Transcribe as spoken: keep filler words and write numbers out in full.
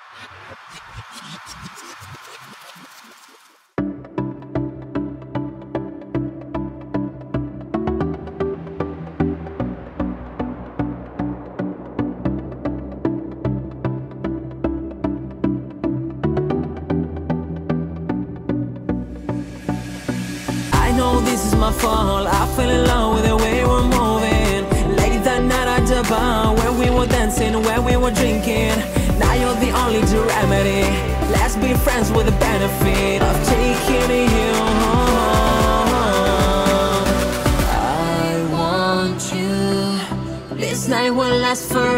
I know this is my fault, I fell in love with the way we're moving. Late that night at the bar, where we were dancing, where we were drinking. Now you're the only remedy. Let's be friends with the benefit of taking you home. I want you. This night will last forever.